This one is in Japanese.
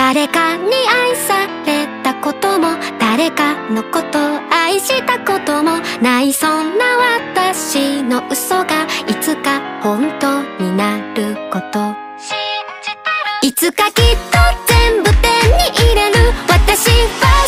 誰かに愛されたことも誰かのことを愛したこともないそんな私の嘘がいつか本当になること信じてるいつかきっと全部手に入れる私は